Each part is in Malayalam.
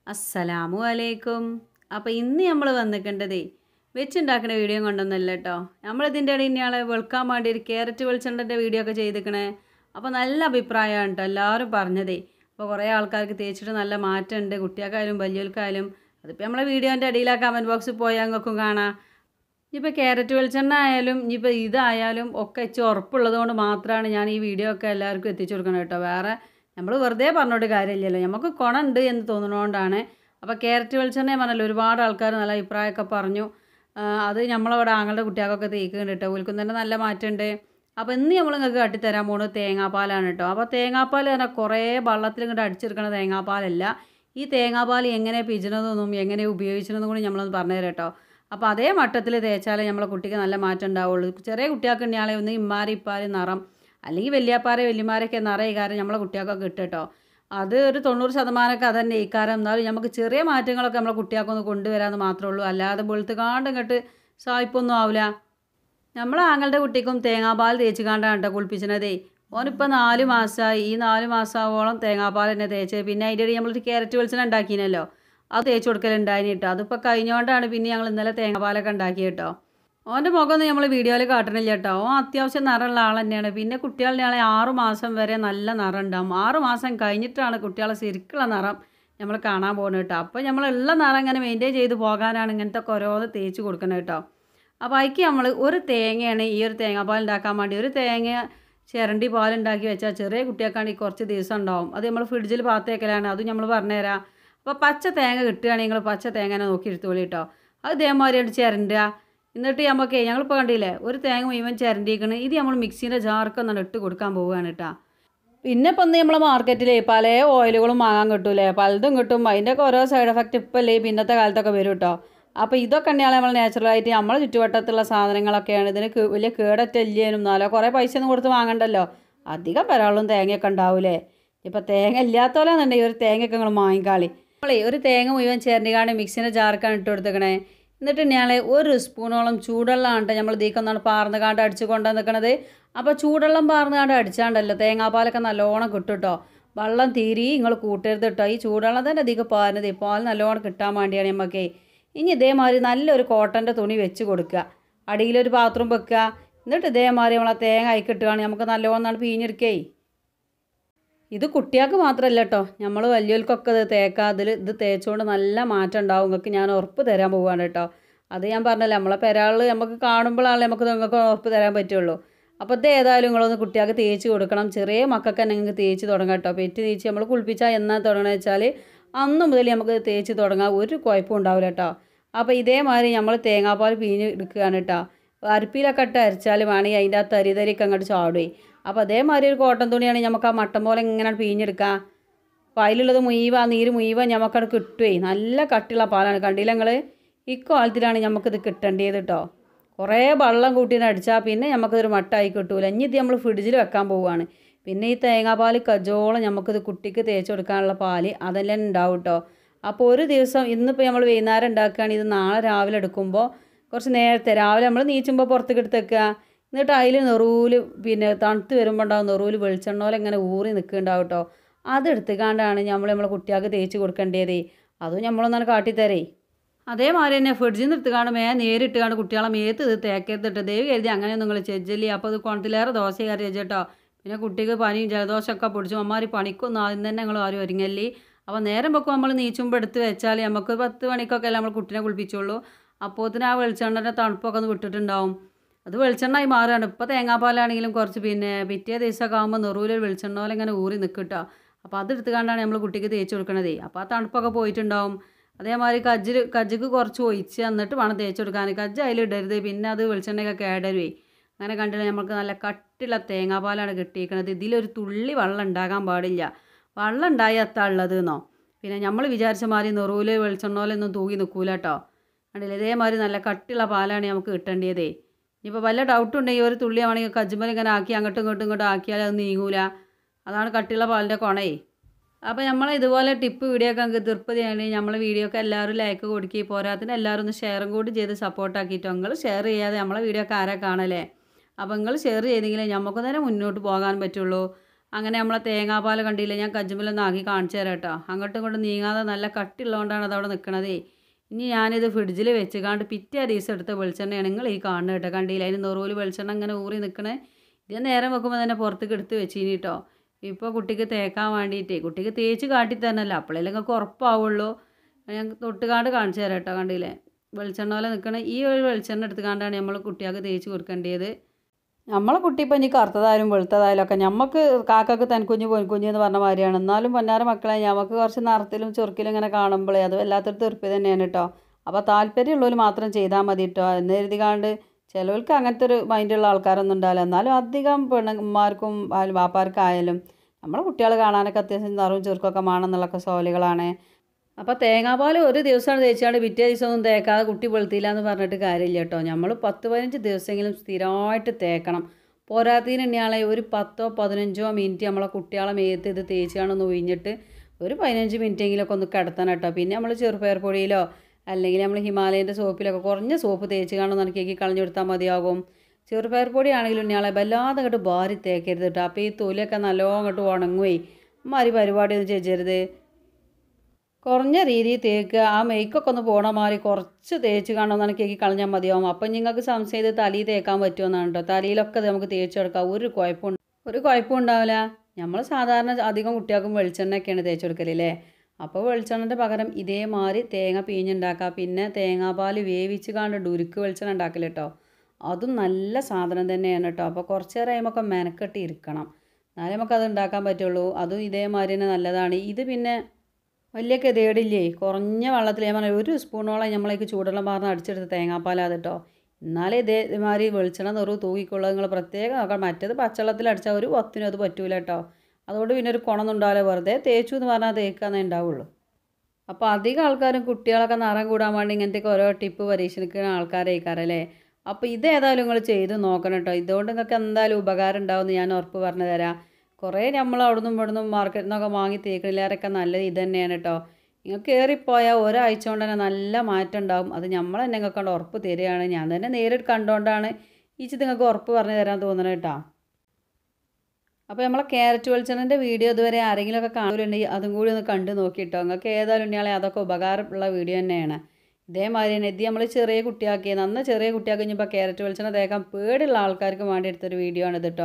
അസ്സലാമു അലൈക്കും. അപ്പോൾ ഇന്ന് നമ്മൾ വന്നിട്ടുണ്ടതേ വെച്ചുണ്ടാക്കുന്ന വീഡിയോ കൊണ്ടൊന്നല്ല കേട്ടോ. നമ്മളിതിൻ്റെ ഇടയിൽ ഇയാളെ വെളുക്കാൻ വേണ്ടി ഒരു ക്യാരറ്റ് വെളിച്ചെണ്ണൻ്റെ വീഡിയോ ഒക്കെ ചെയ്തിരിക്കണേ. അപ്പോൾ നല്ല അഭിപ്രായമാണ് കേട്ടോ എല്ലാവരും പറഞ്ഞതേ. അപ്പോൾ കുറേ ആൾക്കാർക്ക് തേച്ചിട്ട് നല്ല മാറ്റമുണ്ട്, കുട്ടികൾക്കായാലും വലിയവർക്കായാലും. അതിപ്പോൾ നമ്മളെ വീഡിയോൻ്റെ അടിയിലാ കമൻറ്റ് ബോക്സിൽ പോയാൽ നിങ്ങൾക്കും കാണാം. ഇനിയിപ്പോൾ ക്യാരറ്റ് വെളിച്ചെണ്ണ ആയാലും ഇനിയിപ്പോൾ ഇതായാലും ഒക്കെ ഇച്ചിരി ഉറപ്പുള്ളത് കൊണ്ട് മാത്രമാണ് ഞാൻ ഈ വീഡിയോ ഒക്കെ എല്ലാവർക്കും എത്തിച്ചു കൊടുക്കണം കേട്ടോ. വേറെ നമ്മൾ വെറുതെ പറഞ്ഞോട്ട് കാര്യമില്ലല്ലോ, നമുക്ക് ഗുണമുണ്ട് എന്ന് തോന്നുന്നതുകൊണ്ടാണ്. അപ്പോൾ ക്യാരറ്റ് വെളിച്ചെണ്ണ പറഞ്ഞല്ലോ, ഒരുപാട് ആൾക്കാർ നല്ല അഭിപ്രായമൊക്കെ പറഞ്ഞു. അത് നമ്മളവിടെ ആങ്ങളുടെ കുട്ടികൾക്കൊക്കെ തേക്കുന്നുണ്ട് കേട്ടോ. ഓൽക്കും തന്നെ നല്ല മാറ്റമുണ്ട്. അപ്പോൾ ഇന്ന് നമ്മൾ നിങ്ങൾക്ക് കാട്ടിത്തരാൻ പോകുന്നത് തേങ്ങാപ്പാലാണ് കേട്ടോ. അപ്പോൾ തേങ്ങാപ്പാൽ പറഞ്ഞാൽ കുറേ വെള്ളത്തിൽ ഇങ്ങോട്ട് അടിച്ചെടുക്കണ തേങ്ങാപ്പാലല്ല. ഈ തേങ്ങാപ്പാൽ എങ്ങനെ പിജുന്നതെന്നും എങ്ങനെ ഉപയോഗിച്ചതെന്നും കൂടി നമ്മളൊന്ന് പറഞ്ഞുതരാം കേട്ടോ. അപ്പോൾ അതേ മട്ടത്തിൽ തേച്ചാലേ നമ്മളെ കുട്ടിക്ക് നല്ല മാറ്റം ഉണ്ടാവുള്ളൂ. ചെറിയ കുട്ടികൾക്ക് ഉണ്ടെങ്കിൽ ഒന്ന് ഇമ്മാരി ഇപ്പാരി നിറം, അല്ലെങ്കിൽ വലിയപ്പാരെ വലിയമാരൊക്കെ നിറയെ കാരം നമ്മളെ കുട്ടികൾക്കൊക്കെ കിട്ടും കേട്ടോ. അത് ഒരു 90% അത് തന്നെ ഈ കാരം. എന്നാലും നമുക്ക് ചെറിയ മാറ്റങ്ങളൊക്കെ നമ്മളെ കുട്ടികൾക്കൊന്ന് കൊണ്ടുവരാമെന്ന് മാത്രമേ ഉള്ളൂ. അല്ലാതെ വെളുത്ത് കാണ്ട് ഇങ്ങോട്ട് സായിപ്പൊന്നും ആവില്ല. നമ്മളെ ആങ്ങളുടെ കുട്ടിക്കും തേങ്ങാപ്പാൽ തേച്ച് കാണ്ടാണ് കേട്ടോ കുളിപ്പിച്ചതേ. ഓനിപ്പോൾ 4 മാസമായി. ഈ 4 മാസമാവോളം തേങ്ങാപ്പാൽ തന്നെ തേച്ചത്. പിന്നെ അതിൻ്റെ ഇടയിൽ നമ്മളൊരു ക്യാരറ്റ് വെളിച്ചെണ്ണ ഉണ്ടാക്കിനല്ലോ, അത് തേച്ച് കൊടുക്കലുണ്ടായിന് കേട്ടോ. അതിപ്പോൾ കഴിഞ്ഞുകൊണ്ടാണ് പിന്നെ ഞങ്ങൾ ഇന്നലെ തേങ്ങാപ്പാലൊക്കെ ഉണ്ടാക്കി കേട്ടോ. ഓൻ്റെ മുഖമൊന്നും നമ്മൾ വീഡിയോയിൽ കാട്ടണില്ല കേട്ടോ. ഓൻ അത്യാവശ്യം നിറമുള്ള ആൾ തന്നെയാണ്. പിന്നെ കുട്ടികളുടെ ആളെ 6 മാസം വരെ നല്ല നിറം ഉണ്ടാവും. 6 മാസം കഴിഞ്ഞിട്ടാണ് കുട്ടികളെ ശരിക്കുള്ള നിറം നമ്മൾ കാണാൻ പോകുന്നത് കേട്ടോ. അപ്പോൾ നമ്മളുള്ള നിറം ഇങ്ങനെ മെയിൻറ്റെയിൻ ചെയ്ത് പോകാനാണ് ഇങ്ങനത്തെ ഓരോന്ന് തേച്ച് കൊടുക്കുന്നത് കേട്ടോ. അപ്പോൾ അതിക്ക് നമ്മൾ ഒരു തേങ്ങയാണ് ഈ ഒരു തേങ്ങാപ്പാൽ ഉണ്ടാക്കാൻ വേണ്ടി. ഒരു തേങ്ങ ചിരണ്ടി പാലുണ്ടാക്കി വെച്ചാൽ ചെറിയ കുട്ടികൾക്കാണെങ്കിൽ കുറച്ച് ദിവസം ഉണ്ടാവും. അത് നമ്മൾ ഫ്രിഡ്ജിൽ പാത്തേക്കലാണ്, അതും നമ്മൾ പറഞ്ഞുതരാം. അപ്പോൾ പച്ച തേങ്ങ കിട്ടുകയാണെങ്കിൽ നിങ്ങൾ പച്ച തേങ്ങനെ നോക്കി എടുത്തോളൂ കേട്ടോ. അത് ഇതേമാതിരിയായിട്ട് ചിരണ്ടുക. എന്നിട്ട് നമുക്ക് ഞങ്ങളിപ്പോൾ കണ്ടില്ലേ ഒരു തേങ്ങ മുഴുവൻ ചിരണ്ടിയിരിക്കണം. ഇത് നമ്മൾ മിക്സീൻ്റെ ജാർക്കൊന്നാണ് ഇട്ട് കൊടുക്കാൻ പോവുകയാണ് കേട്ടോ. പിന്നെ ഇപ്പം ഒന്ന് നമ്മളെ മാർക്കറ്റിൽ പല ഓയിലുകളും വാങ്ങാൻ കിട്ടൂലേ, പലതും കിട്ടും. അതിൻ്റെയൊക്കെ ഓരോ സൈഡ് എഫക്റ്റ് ഇപ്പം അല്ലേ പിന്നത്തെ കാലത്തൊക്കെ വരും കേട്ടോ. അപ്പോൾ ഇതൊക്കെ തന്നെയാണ് നമ്മൾ നാച്ചുറലായിട്ട് നമ്മളെ ചുറ്റുവട്ടത്തുള്ള സാധനങ്ങളൊക്കെയാണ്. ഇതിന് വലിയ കേടറ്റല്ലേനും എന്നാലോ കുറേ പൈസ ഒന്നും കൊടുത്ത് വാങ്ങണ്ടല്ലോ. അധികം പരാളും തേങ്ങയൊക്കെ ഉണ്ടാവൂലേ. ഇപ്പോൾ തേങ്ങ ഇല്ലാത്തോലെന്നുണ്ടെങ്കിൽ ഒരു തേങ്ങയൊക്കെ നിങ്ങൾ വാങ്ങിക്കാളി. നമ്മളെ ഒരു തേങ്ങ മുഴുവൻ ചേർന്നിക്കാണ്ട് മിക്സിൻ്റെ ജാർക്കാണ് ഇട്ട് കൊടുത്തേക്കണേ. എന്നിട്ട് ഞങ്ങൾ 1 സ്പൂണോളം ചൂടുവെള്ളമാണ് കേട്ടോ നമ്മൾ ഇതിക്കൊന്നാണ് പാർന്ന് കാണ്ട് അടിച്ച് കൊണ്ടു നിൽക്കണത്. അപ്പോൾ ചൂടുവെള്ളം പാർന്ന് കാണ്ട് അടിച്ചാണ്ടല്ലോ തേങ്ങാപ്പാലൊക്കെ നല്ലോണം കിട്ടും കേട്ടോ. വെള്ളം തീരി നിങ്ങൾ കൂട്ടരുത് കേട്ടോ. ഈ ചൂടുവെള്ളം തന്നെ അധികം പാരുന്നത് പാൽ നല്ലോണം കിട്ടാൻ വേണ്ടിയാണ് നമുക്ക്. ഇനി ഇതേമാതിരി നല്ലൊരു കോട്ടൻ്റെ തുണി വെച്ച് കൊടുക്കുക, അടിയിലൊരു പാത്രം വെക്കുക. എന്നിട്ട് ഇതേമാതിരി നമ്മളെ തേങ്ങ അയക്കിട്ടുകയാണ് നമുക്ക് നല്ലോണം പിഴിഞ്ഞെടുക്കേ. ഇത് കുട്ടികൾക്ക് മാത്രമല്ല കേട്ടോ, നമ്മൾ വലിയവർക്കൊക്കെ ഇത് തേക്കാം. ഇത് തേച്ചുകൊണ്ട് നല്ല മാറ്റം ഉണ്ടാവും. നിങ്ങൾക്ക് ഞാൻ ഉറപ്പ് തരാൻ പോവുകയാണ് കേട്ടോ. അത് ഞാൻ പറഞ്ഞല്ലോ, നമ്മളെ പെരാൾ നമുക്ക് കാണുമ്പോഴാണല്ലോ നമുക്ക് നിങ്ങൾക്ക് ഉറപ്പ് തരാൻ പറ്റുള്ളൂ. അപ്പോൾ ഇത് ഏതായാലും നിങ്ങളൊന്ന് കുട്ടികൾക്ക് തേച്ച് കൊടുക്കണം. ചെറിയ മക്കൾക്ക് തന്നെ നിങ്ങൾക്ക് തേച്ച് തുടങ്ങാം കേട്ടോ. പെറ്റ് തേച്ച് നമ്മൾ കുളിപ്പിച്ചാൽ എന്നാ തുടങ്ങുക വെച്ചാൽ അന്ന് മുതൽ നമുക്ക് തേച്ച് തുടങ്ങാം, ഒരു കുഴപ്പം ഉണ്ടാവില്ല കേട്ടോ. അപ്പോൾ ഇതേമാതിരി നമ്മൾ തേങ്ങാപ്പാൽ പിഴിഞ്ഞ് എടുക്കുകയാണ് കേട്ടോ. അരിപ്പിലൊക്കെ ഇട്ട് അരച്ചാൽ വേണമെങ്കിൽ അതിൻ്റെ ആ തരിതരിയൊക്കെ അങ്ങോട്ട് ചാടുകയെ. അപ്പോൾ അതേമാതിരി ഒരു കോട്ടൺ തുണിയാണെങ്കിൽ നമുക്ക് ആ മട്ടൻ പോലെ ഇങ്ങനെ പിഴിഞ്ഞെടുക്കാം. അപ്പോൾ അതിലുള്ളത് മുഴുവൻ നീര് മുഴുവൻ നമുക്കത് കിട്ടുകയെ. നല്ല കട്ടിയുള്ള പാലാണ്. കണ്ടില്ല നിങ്ങൾ, ഇക്കാലത്തിലാണ് നമുക്കിത് കിട്ടേണ്ടത് കേട്ടോ. കുറേ വെള്ളം കൂട്ടിയിട്ട് അടിച്ചാൽ പിന്നെ നമുക്കിതൊരു മട്ടായി കിട്ടൂല. ഇനി ഇത് നമ്മൾ ഫ്രിഡ്ജിൽ വെക്കാൻ പോവുകയാണ്. പിന്നെ ഈ തേങ്ങാപ്പാൽ കജോളം നമുക്കിത് കുട്ടിക്ക് തേച്ച് കൊടുക്കാനുള്ള പാല് അതെല്ലാം ഉണ്ടാവും കേട്ടോ. അപ്പോൾ ഒരു ദിവസം ഇന്നിപ്പോൾ നമ്മൾ വൈകുന്നേരം ഉണ്ടാക്കുകയാണ്, ഇത് നാളെ രാവിലെ എടുക്കുമ്പോൾ കുറച്ച് നേരത്തെ രാവിലെ നമ്മൾ നീച്ചുമ്പോൾ പുറത്തേക്ക് എടുത്ത് വെക്കുക. എന്നിട്ട് അതിൽ നെറൂല് പിന്നെ തണുത്ത് വരുമ്പോൾ ഉണ്ടാവും നെറൂല് വെളിച്ചെണ്ണ പോലെ ഇങ്ങനെ ഊറി നിൽക്കുന്നുണ്ടാവും കേട്ടോ. അതെടുത്തുകൊണ്ടാണ് നമ്മളെ കുട്ടികൾക്ക് തേച്ച് കൊടുക്കേണ്ടത്. അതും നമ്മളൊന്നാണ് കാട്ടിത്തരേ. അതേമാതിരി തന്നെ ഫ്രിഡ്ജിൽ നിന്ന് എടുത്തുകാണ്ട് നേരിട്ടുകാണ്ട് കുട്ടികളെ മേത്ത് ഇത് തേക്കരുതിട്ട് ദൈവം കരുതി അങ്ങനെയൊന്നും നിങ്ങൾ ചെജ്ജല്ലേ. അപ്പോൾ അത് കുണത്തിലേറെ ദോശ കയറി വെച്ചേട്ടോ. പിന്നെ കുട്ടിക്ക് പനിയും ജലദോഷമൊക്കെ പിടിച്ചു. അമ്മമാർ പണിക്കൊന്നും ആദ്യം തന്നെ നിങ്ങൾ ആരും ഒരുങ്ങല്ലേ. അപ്പോൾ നേരം വെക്കും നമ്മൾ നീച്ചുമ്പോൾ എടുത്ത് വെച്ചാൽ നമുക്ക് 10 മണിക്കൊക്കെ അല്ലേ നമ്മൾ കുട്ടീനെ കുളിപ്പിച്ചുള്ളൂ. അപ്പോഴത്തേന് ആ വെളിച്ചെണ്ണൻ്റെ തണുപ്പൊക്കെ ഒന്ന് വിട്ടിട്ടുണ്ടാവും. അത് വെളിച്ചെണ്ണയായി മാറുകയാണ്. ഇപ്പോൾ തേങ്ങാപ്പാലാണെങ്കിലും കുറച്ച് പിന്നെ പിറ്റേ ദിവസമൊക്കെ ആകുമ്പോൾ നെറൂലൊരു വെളിച്ചെണ്ണ പോലെ ഇങ്ങനെ ഊറി നിൽക്കും കേട്ടോ. അപ്പോൾ അതെടുത്തുകൊണ്ടാണ് നമ്മൾ കുട്ടിക്ക് തേച്ച് കൊടുക്കണതേ. അപ്പോൾ ആ തണുപ്പൊക്കെ പോയിട്ടുണ്ടാവും. അതേമാതിരി കജ്ജിക്ക് കുറച്ച് ഒഴിച്ച് എന്നിട്ട് വേണം തേച്ച് കൊടുക്കാൻ. കജ്ജ് അതിലിടരുത്, പിന്നെ അത് വെളിച്ചെണ്ണയൊക്കെ കേടരുവേ. അങ്ങനെ കണ്ടില്ല നമുക്ക് നല്ല കട്ടിയുള്ള തേങ്ങാപ്പാലാണ് കിട്ടിയിരിക്കുന്നത്. ഇതിലൊരു തുള്ളി വെള്ളം ഉണ്ടാകാൻ പാടില്ല. വെള്ളം ഉണ്ടായി എത്താ ഉള്ളത് എന്നോ. പിന്നെ നമ്മൾ വിചാരിച്ച മാതിരി നെറൂല് വെളിച്ചെണ്ണോലൊന്നും തൂങ്ങി നിൽക്കൂല കേട്ടോ. കണ്ടില്ല ഇതേമാതിരി നല്ല കട്ടിയുള്ള പാലാണ് നമുക്ക് കിട്ടേണ്ടതേ. ഇനിയിപ്പോൾ വല്ല ഡൗട്ട് ഉണ്ടെങ്കിൽ ഒരു തുള്ളി ആണെങ്കിൽ കജ്ജുമ്മൽ ഇങ്ങനെ ആക്കി അങ്ങോട്ടും ഇങ്ങോട്ടും ആക്കിയാൽ അത് നീങ്ങൂല. അതാണ് കട്ടിയുള്ള പാലിൻ്റെ കൊണേ. അപ്പോൾ നമ്മൾ ഇതുപോലെ ടിപ്പ് വീഡിയോ ഒക്കെ നമുക്ക് തൃപ്തിയാണ്. നമ്മളെ വീഡിയോ ഒക്കെ എല്ലാവരും ലൈക്ക് കൊടുക്കുക. പോരാത്തിന് എല്ലാവരും ഒന്ന് ഷെയറും കൂടി ചെയ്ത് സപ്പോർട്ടാക്കിയിട്ടോ. നിങ്ങൾ ഷെയർ ചെയ്യാതെ നമ്മളെ വീഡിയോ ഒക്കെ ആരാ കാണല്ലേ. അപ്പോൾ നിങ്ങൾ ഷെയർ ചെയ്തെങ്കിലേ നമുക്ക് തന്നെ മുന്നോട്ട് പോകാൻ പറ്റുള്ളൂ. അങ്ങനെ നമ്മളെ തേങ്ങാപ്പാൽ കണ്ടില്ല, ഞാൻ കജ്ജുമ്മലൊന്ന് ആക്കി കാണിച്ചു തരാം കേട്ടോ. അങ്ങോട്ടും ഇങ്ങോട്ടും നീങ്ങാതെ നല്ല കട്ടിയുള്ളതുകൊണ്ടാണ് അതവിടെ നിൽക്കണതേ. ഇനി ഞാനിത് ഫ്രിഡ്ജിൽ വെച്ച് പിറ്റേ ദിവസം എടുത്ത വെളിച്ചെണ്ണയാണ് നിങ്ങൾ ഈ കാണുന്നത് കേട്ടോ. കണ്ടില്ല, അതിന് നെറുവിൽ വെളിച്ചെണ്ണ ഇങ്ങനെ ഊറി നിൽക്കണേ. ഇത് നേരം വെക്കുമ്പോൾ തന്നെ പുറത്തേക്ക് എടുത്ത് വെച്ചിനി കേട്ടോ. ഇപ്പോൾ കുട്ടിക്ക് തേക്കാൻ വേണ്ടിയിട്ടേ, കുട്ടിക്ക് തേച്ച് കാട്ടി തന്നല്ല, അപ്പോഴല്ലേ നിങ്ങൾക്ക് ഉറപ്പാവുള്ളൂ. ഞാൻ തൊട്ടുകാണ്ട് കാണിച്ചു തരാം കേട്ടോ. കണ്ടില്ലേ, വെളിച്ചെണ്ണ പോലെ നിൽക്കണ ഈ ഒരു വെളിച്ചെണ്ണ എടുത്തുകൊണ്ടാണ് നമ്മൾ കുട്ടികൾക്ക് തേച്ച് കൊടുക്കേണ്ടത്. നമ്മളെ കുട്ടി ഇപ്പം ഇനി കറുത്തതായാലും വെളുത്തതായാലും ഒക്കെ നമുക്ക് കാക്കക്ക് തൻകുഞ്ഞ് പൊൻകുഞ്ഞ് എന്ന് പറഞ്ഞ മാതിരിയാണ്. എന്നാലും പൊന്നാര മക്കളെ നമുക്ക് കുറച്ച് നിറത്തിലും ചൊറുക്കിലും ഇങ്ങനെ കാണുമ്പോഴേ അത് വല്ലാത്തൊരു തെറുപ്പ് തന്നെയാണ് കേട്ടോ. അപ്പോൾ താല്പര്യമുള്ളവർ മാത്രം ചെയ്താൽ മതി കേട്ടോ. എന്ന് എഴുതിക്കാണ്ട് ചിലവർക്ക് അങ്ങനത്തെ ഒരു മൈൻഡുള്ള ആൾക്കാരൊന്നും ഉണ്ടാവില്ല. എന്നാലും അധികം പെണ്ണന്മാർക്കും വാപ്പാർക്കായാലും നമ്മളെ കുട്ടികൾ കാണാനൊക്കെ അത്യാവശ്യം നിറവും ചെറുക്കൊക്കെ വേണമെന്നുള്ളൊക്കെ സോലുകളാണ്. അപ്പോൾ തേങ്ങാപ്പാൽ ഒരു ദിവസമാണ് തേച്ചാണ്ട് പിറ്റേ ദിവസമൊന്നും തേക്കാതെ കുട്ടി വെളുത്തില്ല എന്ന് പറഞ്ഞിട്ട് കാര്യമില്ല കേട്ടോ. നമ്മൾ 10-15 ദിവസമെങ്കിലും സ്ഥിരമായിട്ട് തേക്കണം. പോരാത്തതിന് തന്നെയാളെ ഒരു 10-15 മിനിറ്റ് നമ്മളെ കുട്ടികളെ മേത്ത് ഇത് തേച്ചാണൊന്ന് ഒഴിഞ്ഞിട്ട് ഒരു 15 മിനിറ്റെങ്കിലൊക്കെ ഒന്ന് കിടത്തണം കേട്ടോ. പിന്നെ നമ്മൾ ചെറുപയർ പൊടിയിലോ അല്ലെങ്കിൽ നമ്മൾ ഹിമാലയൻ്റെ സോപ്പിലൊക്കെ കുറഞ്ഞ സോപ്പ് തേച്ച് കാണുമെന്ന് എനിക്ക് കളഞ്ഞു കൊടുത്താൽ മതിയാകും. ചെറുപയർ പൊടി ആണെങ്കിലും ഇയാളെ വല്ലാതെ അങ്ങോട്ട് ഭാരി തേക്കരുത് കേട്ടോ. അപ്പോൾ ഈ തൊലിയൊക്കെ നല്ലോണം അങ്ങോട്ട് ഉണങ്ങുകയെ മാതിരി പരിപാടിയൊന്നും ചെയ്യരുത്. കുറഞ്ഞ രീതിയിൽ തേക്കുക. ആ മേക്കൊക്കെ ഒന്ന് പോണ മാതിരി കുറച്ച് തേച്ച് കാണുമെന്നാണ് കേക്ക് കളഞ്ഞാൽ മതിയാവും. അപ്പം നിങ്ങൾക്ക് സംശയം ഇത് തലയിൽ തേക്കാൻ പറ്റുമെന്നാണ് കേട്ടോ. തലയിലൊക്കെ നമുക്ക് തേച്ചെടുക്കാം, ഒരു കുഴപ്പം ഉണ്ടാവില്ല. നമ്മൾ സാധാരണ അധികം കുട്ടികൾക്കും വെളിച്ചെണ്ണയൊക്കെയാണ് തേച്ച് കൊടുക്കലല്ലേ. അപ്പോൾ വെളിച്ചെണ്ണൻ്റെ പകരം ഇതേമാതിരി തേങ്ങ പിഴിഞ്ഞുണ്ടാക്കുക. പിന്നെ തേങ്ങാപ്പാൽ വേവിച്ച് കണ്ടിട്ട് ഉരുക്ക് വെളിച്ചെണ്ണ ഉണ്ടാക്കില്ല കേട്ടോ. അതും നല്ല സാധനം തന്നെയാണ് കേട്ടോ. അപ്പോൾ കുറച്ച് നേരം കഴിയുമ്പോൾ മെനക്കെട്ടി ഇരിക്കണം, എന്നാലേ നമുക്കത് ഉണ്ടാക്കാൻ പറ്റുള്ളൂ. അതും ഇതേമാതിരി തന്നെ നല്ലതാണ്. ഇത് പിന്നെ വലിയ ഗതികേടില്ലേ, കുറഞ്ഞ വെള്ളത്തിൽ ഞാൻ പറഞ്ഞാൽ 1 സ്പൂണോളം നമ്മളേക്ക് ചൂടുവെള്ളം പാർന്ന് അടിച്ചെടുത്ത് തേങ്ങാപ്പാലാണ് കേട്ടോ. എന്നാലേ ഇതേമാതിരി വെളിച്ചെണ്ണ നെറു തൂക്കിക്കൊള്ളുക. നിങ്ങൾ പ്രത്യേകം നോക്കണം. മറ്റേത് പച്ചവെള്ളത്തിൽ അടിച്ചാൽ ഒരു ഒത്തിനും അത് പറ്റൂല കേട്ടോ. അതുകൊണ്ട് പിന്നെ ഒരു കുണമൊന്നും ഉണ്ടാവില്ല, വെറുതെ തേച്ചു എന്ന് പറഞ്ഞാൽ തേക്കാന്നേ ഉണ്ടാവുള്ളൂ. അപ്പോൾ അധികം ആൾക്കാരും കുട്ടികളൊക്കെ നിറം കൂടാൻ വേണ്ടി ഇങ്ങനത്തെയൊക്കെ ഓരോ ടിപ്പ് പരീക്ഷിക്കുന്ന ആൾക്കാരായിക്കാറല്ലേ. അപ്പോൾ ഇതേതായാലും നിങ്ങൾ ചെയ്ത് നോക്കണം കേട്ടോ. ഇതുകൊണ്ട് നിങ്ങൾക്ക് എന്തായാലും ഉപകാരം ഉണ്ടാവുമെന്ന് ഞാൻ ഉറപ്പ് പറഞ്ഞു തരാം. കുറേ നമ്മൾ അവിടുന്നും ഇവിടുന്നും മാർക്കറ്റിൽ നിന്നൊക്കെ വാങ്ങി തേക്കണില്ലാരൊക്കെ നല്ലത് ഇത് തന്നെയാണ് കേട്ടോ. നിങ്ങൾക്ക് കയറിപ്പോയാൽ ഒരാഴ്ച കൊണ്ട് തന്നെ നല്ല മാറ്റം ഉണ്ടാവും. അത് നമ്മൾ തന്നെ നിങ്ങൾക്ക് കൊണ്ട് ഉറപ്പ് തരികയാണ്. ഞാൻ തന്നെ നേരിട്ട് കണ്ടുകൊണ്ടാണ് ഇത് നിങ്ങൾക്ക് ഉറപ്പ് പറഞ്ഞു തരാൻ തോന്നുന്നത് കേട്ടോ. അപ്പോൾ നമ്മളെ ക്യാരറ്റ് വെളിച്ചെണ്ണൻ്റെ വീഡിയോ ഇതുവരെ ആരെങ്കിലുമൊക്കെ കാണുന്നുണ്ടെങ്കിൽ അതും കൂടി ഒന്ന് കണ്ടു നോക്കിയിട്ടോ. നിങ്ങൾക്ക് ഏതായാലും ഉണ്ടെങ്കിൽ അതൊക്കെ ഉപകാരമുള്ള വീഡിയോ തന്നെയാണ്. ഇതേമാതിരി തന്നെ ഇത് നമ്മൾ ചെറിയ കുട്ടിയാക്കിയത്, അന്ന് ചെറിയ കുട്ടിയാക്കി കഴിഞ്ഞപ്പോൾ ക്യാരറ്റ് വെളിച്ചെണ്ണ തേക്കാൻ പേടിയുള്ള ആൾക്കാർക്ക് വേണ്ടി എടുത്തൊരു വീഡിയോ ആണിത് കേട്ടോ.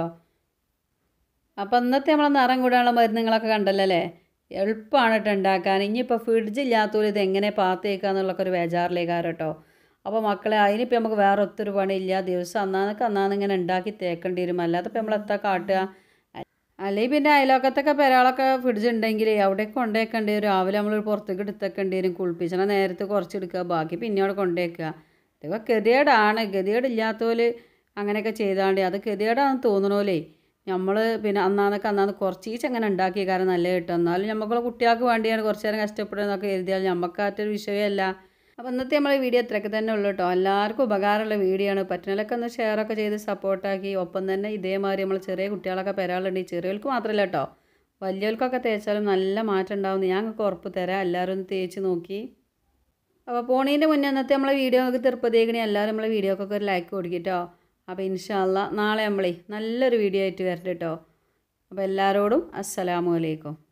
അപ്പോൾ ഇന്നത്തെ നമ്മളെ നിറം കൂടാനുള്ള മരുന്നുകളൊക്കെ കണ്ടല്ലോ അല്ലേ. എളുപ്പമാണ് കേട്ടോ ഉണ്ടാക്കാൻ. ഇനിയിപ്പോൾ ഫ്രിഡ്ജില്ലാത്തവർ ഇത് എങ്ങനെ പാത്തേക്കുക എന്നുള്ളൊക്കെ ഒരു ബേജാറിലേക്കാരോ കേട്ടോ. അപ്പോൾ മക്കളെ അതിനിപ്പോൾ നമുക്ക് വേറെ ഒത്തിരി പണിയില്ല. ദിവസം അന്നാന്ന് ഇങ്ങനെ ഉണ്ടാക്കി തേക്കേണ്ടി വരും. അല്ലാതെ ഇപ്പോൾ നമ്മളെത്താ കാട്ടുക. അല്ലെങ്കിൽ പിന്നെ അയലോക്കത്തൊക്കെ പെരാളൊക്കെ ഫ്രിഡ്ജ് ഉണ്ടെങ്കിൽ അവിടേക്ക് കൊണ്ടുവയ്ക്കേണ്ടി വരും. രാവിലെ നമ്മൾ പുറത്തേക്ക് എടുത്തേക്കേണ്ടി വരും. കുളിപ്പിച്ചണ നേരത്ത് കുറച്ചെടുക്കുക, ബാക്കി പിന്നെ അവിടെ കൊണ്ടുവയ്ക്കുക. ഇതൊക്കെ ഗതികേടാണ്. ഗതികേടില്ലാത്തവർ അങ്ങനെയൊക്കെ ചെയ്താണ്ട് അത് ഗതികേടാണെന്ന് തോന്നണോലേ. നമ്മൾ പിന്നെ അന്നാന്ന് കുറച്ചീച്ച് അങ്ങനെ ഉണ്ടാക്കിയ കാരണം നല്ല കിട്ടും. എന്നാലും നമുക്കുള്ള കുട്ടികൾക്ക് വേണ്ടിയാണ് കുറച്ച് നേരം കഷ്ടപ്പെടുന്നതൊക്കെ എഴുതിയാൽ നമുക്കാറ്റൊരു വിഷയമല്ല. അപ്പോൾ ഇന്നത്തെ നമ്മളെ വീഡിയോ ഇത്രയൊക്കെ തന്നെ ഉള്ളൂ കേട്ടോ. എല്ലാവർക്കും ഉപകാരമുള്ള വീഡിയോ ആണ്. പറ്റുന്നതിലൊക്കെ ഒന്ന് ഷെയറൊക്കെ ചെയ്ത് സപ്പോർട്ടാക്കി. ഒപ്പം തന്നെ ഇതേമാതിരി നമ്മൾ ചെറിയ കുട്ടികളൊക്കെ പെരാളുണ്ടെങ്കിൽ ചെറിയവർക്ക് മാത്രമല്ല കേട്ടോ, വലിയവർക്കൊക്കെ തേച്ചാലും നല്ല മാറ്റം ഉണ്ടാവും. ഞങ്ങൾക്ക് ഉറപ്പ് തരാം. എല്ലാവരും ഒന്ന് തേച്ച് നോക്കി. അപ്പോൾ പോണീൻ്റെ മുന്നേ ഇന്നത്തെ നമ്മളെ വീഡിയോ നമുക്ക് തിരുപ്പതിയേക്കണേ എല്ലാവരും നമ്മളെ വീഡിയോക്കൊക്കെ ഒരു ലൈക്ക് കൊടുക്കിട്ടോ. അപ്പോൾ ഇൻഷാ അല്ലാ നാളെ നമ്മളെ നല്ലൊരു വീഡിയോ ആയിട്ട് വരട്ടെ കേട്ടോ. അപ്പോൾ എല്ലാവരോടും അസ്സലാമു അലൈക്കും.